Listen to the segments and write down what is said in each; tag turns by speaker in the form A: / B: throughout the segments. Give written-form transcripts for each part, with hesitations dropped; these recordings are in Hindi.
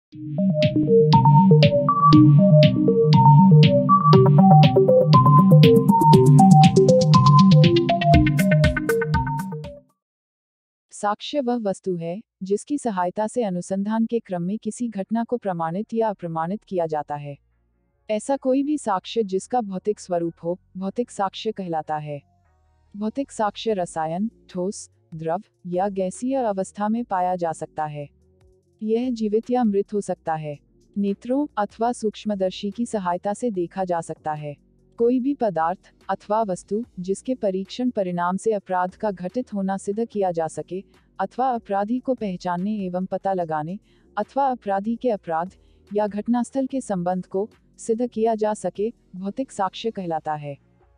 A: साक्ष्य वह वस्तु है जिसकी सहायता से अनुसंधान के क्रम में किसी घटना को प्रमाणित या अप्रमाणित किया जाता है। ऐसा कोई भी साक्ष्य जिसका भौतिक स्वरूप हो, भौतिक साक्ष्य कहलाता है। भौतिक साक्ष्य रसायन, ठोस, द्रव या गैसीय अवस्था में पाया जा सकता है। यह जीवित या मृत हो सकता है। नेत्रों अथवा सूक्ष्मदर्शी की सहायता से देखा जा सकता है। कोई भी पदार्थ अथवा वस्तु जिसके परीक्षण परिणाम से अपराध का घटित होना सिद्ध किया जा सके, अथवा अपराधी को पहचानने एवं पता लगाने, अथवा अपराधी के अपराध या घटनास्थल के संबंध को सिद्ध किया जा सके, भौतिक साक्ष्य कहलाता है।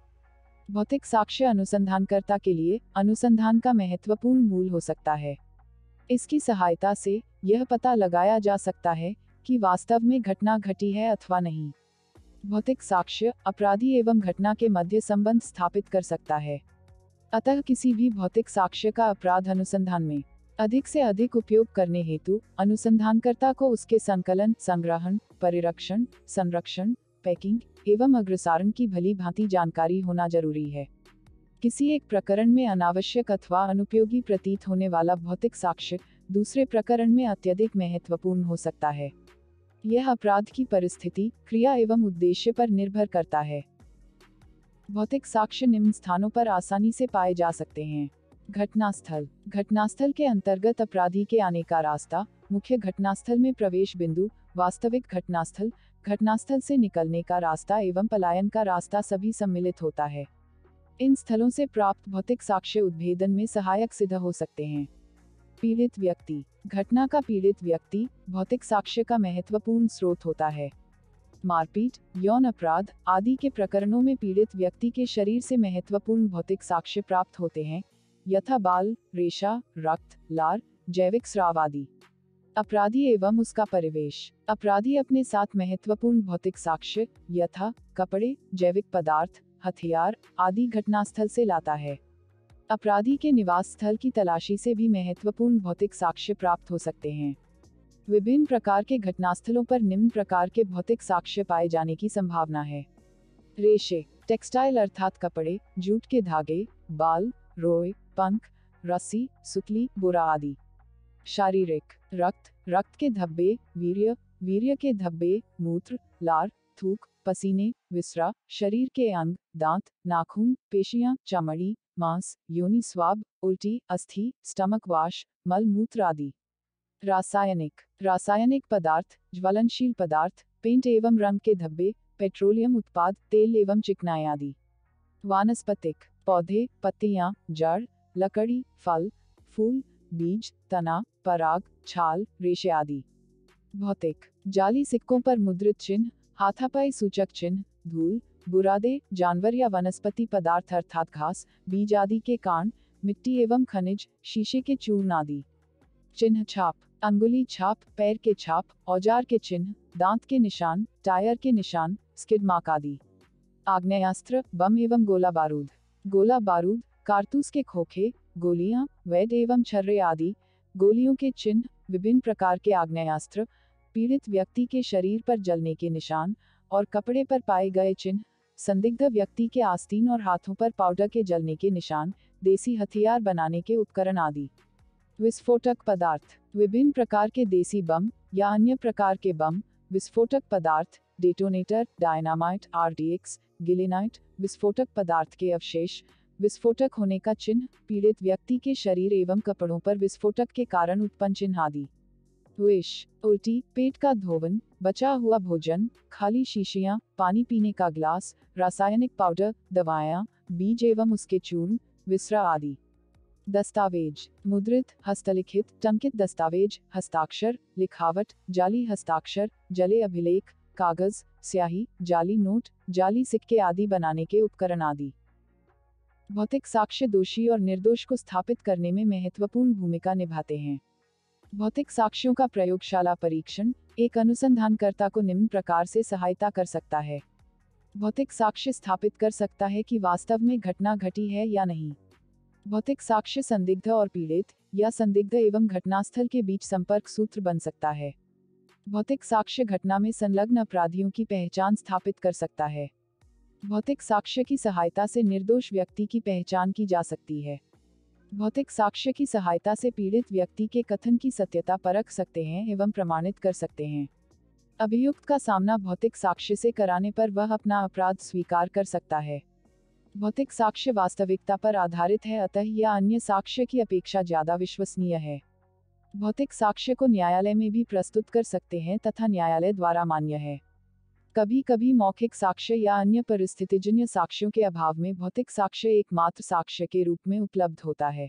A: भौतिक साक्ष्य अनुसंधानकर्ता के लिए अनुसंधान का महत्वपूर्ण मूल हो सकता है। इसकी सहायता से यह पता लगाया जा सकता है कि वास्तव में घटना घटी है अथवा नहीं। भौतिक साक्ष्य अपराधी एवं घटना के मध्य संबंध स्थापित कर सकता है। अतः किसी भी भौतिक साक्ष्य का अपराध अनुसंधान में अधिक से अधिक उपयोग करने हेतु अनुसंधानकर्ता को उसके संकलन, संग्रहण, परिरक्षण, संरक्षण, पैकिंग एवं अग्रसारण की भली भांति जानकारी होना जरूरी है। किसी एक प्रकरण में अनावश्यक अथवा अनुपयोगी प्रतीत होने वाला भौतिक साक्ष्य दूसरे प्रकरण में अत्यधिक महत्वपूर्ण हो सकता है। यह अपराध की परिस्थिति, क्रिया एवं उद्देश्य पर निर्भर करता है। भौतिक साक्ष्य निम्न स्थानों पर आसानी से पाए जा सकते हैं। घटनास्थल। घटनास्थल के अंतर्गत अपराधी के आने का रास्ता, मुख्य घटनास्थल में प्रवेश बिंदु, वास्तविक घटनास्थल, घटनास्थल से निकलने का रास्ता एवं पलायन का रास्ता सभी सम्मिलित होता है। इन स्थलों से प्राप्त भौतिक साक्ष्य उद्भेदन में सहायक सिद्ध हो सकते हैं। पीड़ित व्यक्ति। घटना का पीड़ित व्यक्ति भौतिक साक्ष्य का महत्वपूर्ण स्रोत होता है। मारपीट, यौन अपराध आदि के प्रकरणों में पीड़ित व्यक्ति के शरीर से महत्वपूर्ण भौतिक साक्ष्य प्राप्त होते हैं, यथा बाल, रेशा, रक्त, लार, जैविक स्राव आदि। अपराधी एवं उसका परिवेश। अपराधी अपने साथ महत्वपूर्ण भौतिक साक्ष्य यथा कपड़े, जैविक पदार्थ, हथियार आदि घटनास्थल से लाता है। अपराधी के निवास स्थल की तलाशी से भी महत्वपूर्ण भौतिक साक्ष्य प्राप्त हो सकते हैं। विभिन्न प्रकार के घटनास्थलों पर निम्न प्रकार के भौतिक साक्ष्य पाए जाने की संभावना है। रेशे, टेक्सटाइल अर्थात कपड़े, जूट के धागे, बाल, रोए, पंख, रस्सी, सुतली, बोरा आदि। शारीरिक, रक्त, रक्त के धब्बे, वीर्य, वीर्य के धब्बे, मूत्र, लार, थूक, पसीने, विसरा, शरीर के अंग, दांत, नाखून, पेशियां, चमड़ी, मांस, योनि स्वाब, उल्टी, अस्थि, स्टमक वाश, मल मूत्र आदि। रासायनिक, रासायनिक पदार्थ, ज्वलनशील पदार्थ, पेंट एवं रंग के धब्बे, पेट्रोलियम उत्पाद, तेल एवं चिकनाई आदि। वानस्पतिक, पौधे, पत्तियां, जड़, लकड़ी, फल, फूल, बीज, तना, पराग, छाल, रेशे आदि। भौतिक, जाली सिक्कों पर मुद्रित चिन्ह, हाथापाई सूचक चिन्ह, धूल, बुरादे, जानवर या वनस्पति पदार्थ अर्थात घास, बीज आदि के कांड, मिट्टी एवं खनिज, शीशे के चूर्ण आदि। चिन्ह छाप, अंगुली छाप, पैर के छाप, औजार के चिन्ह, दांत के निशान, टायर के निशान, स्किड मार्क आदि। आग्नेयास्त्र, बम एवं गोला बारूद। गोला बारूद, कारतूस के खोखे, गोलियां, वैद एवं छर्रे आदि। गोलियों के चिन्ह, विभिन्न प्रकार के आग्नेयास्त्र, पीड़ित व्यक्ति के शरीर पर जलने के निशान और कपड़े पर पाए गए चिन्ह, संदिग्ध व्यक्ति के आस्तीन और हाथों पर पाउडर के जलने के निशान, देसी हथियार बनाने के उपकरण आदि। विस्फोटक पदार्थ, विभिन्न प्रकार के देसी बम या अन्य प्रकार के बम, विस्फोटक पदार्थ, डेटोनेटर, डायनामाइट, आरडीएक्स, गिलेनाइट, विस्फोटक पदार्थ के अवशेष, विस्फोटक होने का चिन्ह, पीड़ित व्यक्ति के शरीर एवं कपड़ों पर विस्फोटक के कारण उत्पन्न चिन्ह आदि। विष, उल्टी, पेट का धोवन, बचा हुआ भोजन, खाली शीशियां, पानी पीने का ग्लास, रासायनिक पाउडर, दवाएं, बीज एवं उसके चूर्ण, विसरा आदि। दस्तावेज, मुद्रित, हस्तलिखित, टंकित दस्तावेज, हस्ताक्षर, लिखावट, जाली हस्ताक्षर, जले अभिलेख, कागज, स्याही, जाली नोट, जाली सिक्के आदि बनाने के उपकरण आदि। भौतिक साक्ष्य दोषी और निर्दोष को स्थापित करने में महत्वपूर्ण भूमिका निभाते हैं। भौतिक साक्ष्यों का प्रयोगशाला परीक्षण एक अनुसंधानकर्ता को निम्न प्रकार से सहायता कर सकता है। भौतिक साक्ष्य स्थापित कर सकता है कि वास्तव में घटना घटी है या नहीं। भौतिक साक्ष्य संदिग्ध और पीड़ित या संदिग्ध एवं घटनास्थल के बीच संपर्क सूत्र बन सकता है। भौतिक साक्ष्य घटना में संलग्न अपराधियों की पहचान स्थापित कर सकता है। भौतिक साक्ष्य की सहायता से निर्दोष व्यक्ति की पहचान की जा सकती है। भौतिक साक्ष्य की सहायता से पीड़ित व्यक्ति के कथन की सत्यता परख सकते हैं एवं प्रमाणित कर सकते हैं। अभियुक्त का सामना भौतिक साक्ष्य से कराने पर वह अपना अपराध स्वीकार कर सकता है। भौतिक साक्ष्य वास्तविकता पर आधारित है, अतः यह अन्य साक्ष्य की अपेक्षा ज्यादा विश्वसनीय है। भौतिक साक्ष्य को न्यायालय में भी प्रस्तुत कर सकते हैं तथा न्यायालय द्वारा मान्य है। कभी कभी मौखिक साक्ष्य या अन्य परिस्थितिजन्य साक्ष्यों के अभाव में भौतिक साक्ष्य एकमात्र साक्ष्य के रूप में उपलब्ध होता है।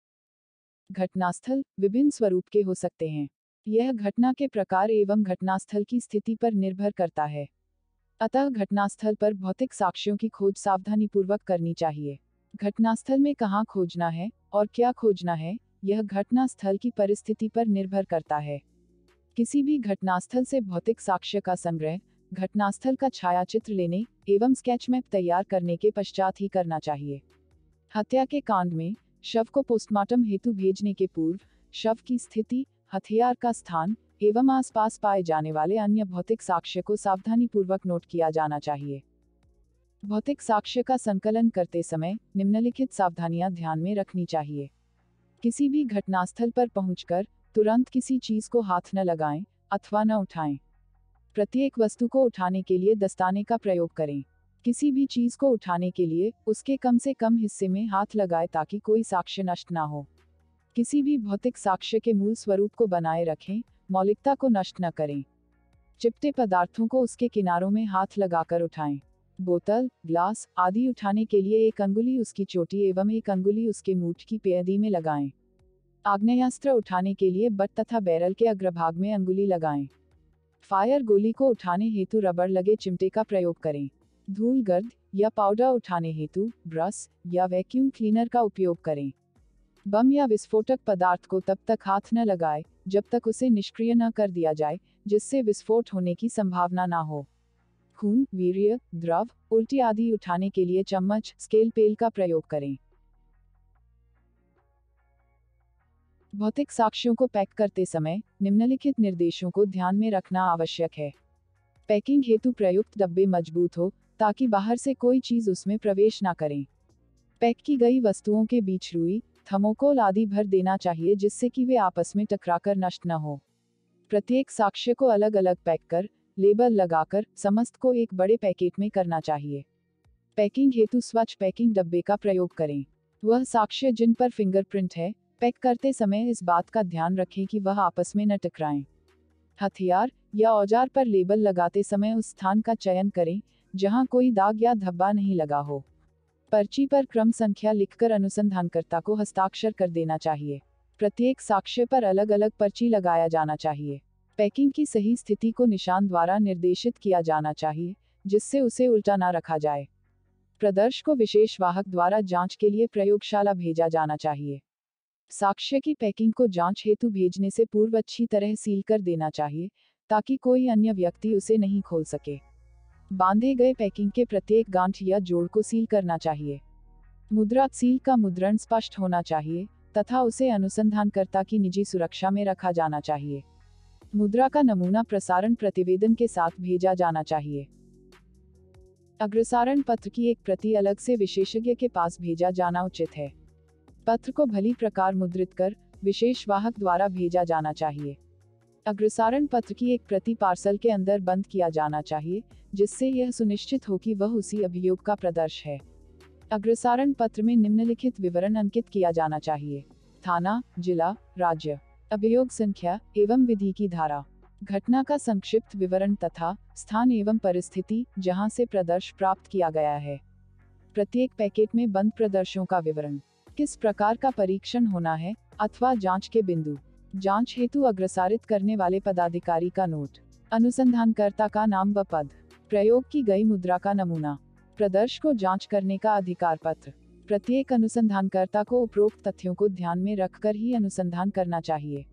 A: घटनास्थल विभिन्न स्वरूप के हो सकते हैं। यह घटना के प्रकार एवं घटनास्थल की स्थिति पर निर्भर करता है। अतः घटनास्थल पर भौतिक साक्ष्यों की खोज सावधानीपूर्वक करनी चाहिए। घटनास्थल में कहाँ खोजना है और क्या खोजना है, यह घटनास्थल की परिस्थिति पर निर्भर करता है। किसी भी घटनास्थल से भौतिक साक्ष्य का संग्रह घटनास्थल का छायाचित्र लेने एवं स्केच मैप तैयार करने के पश्चात ही करना चाहिए। हत्या के कांड में शव को पोस्टमार्टम हेतु भेजने के पूर्व शव की स्थिति, हथियार का स्थान एवं आसपास पाए जाने वाले अन्य भौतिक साक्ष्य को सावधानीपूर्वक नोट किया जाना चाहिए। भौतिक साक्ष्य का संकलन करते समय निम्नलिखित सावधानियां ध्यान में रखनी चाहिए। किसी भी घटनास्थल पर पहुंचकर तुरंत किसी चीज को हाथ न लगाएं अथवा न उठाएं। प्रत्येक वस्तु को उठाने के लिए दस्ताने का प्रयोग करें। किसी भी चीज को उठाने के लिए उसके कम से कम हिस्से में हाथ लगाएं ताकि कोई साक्ष्य नष्ट ना हो। किसी भी भौतिक साक्ष्य के मूल स्वरूप को बनाए रखें, मौलिकता को नष्ट न करें। चिपटे पदार्थों को उसके किनारों में हाथ लगाकर उठाएं। बोतल, ग्लास आदि उठाने के लिए एक अंगुली उसकी चोटी एवं एक अंगुली उसके मूठ की पेयदी में लगाएं। आग्नेयास्त्र उठाने के लिए बट तथा बैरल के अग्रभाग में अंगुली लगाएं। फायर गोली को उठाने हेतु रबड़ लगे चिमटे का प्रयोग करें। धूल गर्द या पाउडर उठाने हेतु ब्रश या वैक्यूम क्लीनर का उपयोग करें। बम या विस्फोटक पदार्थ को तब तक हाथ न लगाएं जब तक उसे निष्क्रिय न कर दिया जाए जिससे विस्फोट होने की संभावना ना हो। खून, वीर्य, द्रव, उल्टी आदि उठाने के लिए चम्मच, स्केल पेल का प्रयोग करें। भौतिक साक्ष्यों को पैक करते समय निम्नलिखित निर्देशों को ध्यान में रखना आवश्यक है। पैकिंग हेतु प्रयुक्त डब्बे मजबूत हो ताकि बाहर से कोई चीज उसमें प्रवेश ना करें। पैक की गई वस्तुओं के बीच रुई, थर्मोकोल आदि भर देना चाहिए जिससे कि वे आपस में टकराकर नष्ट न हो। प्रत्येक साक्ष्य को अलग अलग पैक कर लेबल लगाकर समस्त को एक बड़े पैकेट में करना चाहिए। पैकिंग हेतु स्वच्छ पैकिंग डब्बे का प्रयोग करें। वह साक्ष्य जिन पर फिंगरप्रिंट है, पैक करते समय इस बात का ध्यान रखें कि वह आपस में न टकराएं। हथियार या औजार पर लेबल लगाते समय उस स्थान का चयन करें जहां कोई दाग या धब्बा नहीं लगा हो। पर्ची पर क्रम संख्या लिखकर अनुसंधानकर्ता को हस्ताक्षर कर देना चाहिए। प्रत्येक साक्ष्य पर अलग अलग पर्ची लगाया जाना चाहिए। पैकिंग की सही स्थिति को निशान द्वारा निर्देशित किया जाना चाहिए जिससे उसे उल्टा ना रखा जाए। प्रदर्श को विशेष वाहक द्वारा जांच के लिए प्रयोगशाला भेजा जाना चाहिए। साक्ष्य की पैकिंग को जांच हेतु भेजने से पूर्व अच्छी तरह सील कर देना चाहिए ताकि कोई अन्य व्यक्ति उसे नहीं खोल सके। बांधे गए पैकिंग के प्रत्येक गांठ या जोड़ को सील करना चाहिए। मुद्रा सील का मुद्रण स्पष्ट होना चाहिए तथा उसे अनुसंधानकर्ता की निजी सुरक्षा में रखा जाना चाहिए। मुद्रा का नमूना प्रसारण प्रतिवेदन के साथ भेजा जाना चाहिए। अग्रसारण पत्र की एक प्रति अलग से विशेषज्ञ के पास भेजा जाना उचित है। पत्र को भली प्रकार मुद्रित कर विशेष वाहक द्वारा भेजा जाना चाहिए। अग्रसारण पत्र की एक प्रति पार्सल के अंदर बंद किया जाना चाहिए जिससे यह सुनिश्चित हो कि वह उसी अभियोग का प्रदर्श है। अग्रसारण पत्र में निम्नलिखित विवरण अंकित किया जाना चाहिए: थाना, जिला, राज्य, अभियोग संख्या एवं विधि की धारा, घटना का संक्षिप्त विवरण तथा स्थान एवं परिस्थिति जहां से प्रदर्श प्राप्त किया गया है। प्रत्येक पैकेट में बंद प्रदर्शों का विवरण, किस प्रकार का परीक्षण होना है अथवा जांच के बिंदु, जांच हेतु अग्रसारित करने वाले पदाधिकारी का नोट, अनुसंधानकर्ता का नाम व पद, प्रयोग की गई मुद्रा का नमूना, प्रदर्श को जांच करने का अधिकार पत्र। प्रत्येक अनुसंधानकर्ता को उपरोक्त तथ्यों को ध्यान में रखकर ही अनुसंधान करना चाहिए।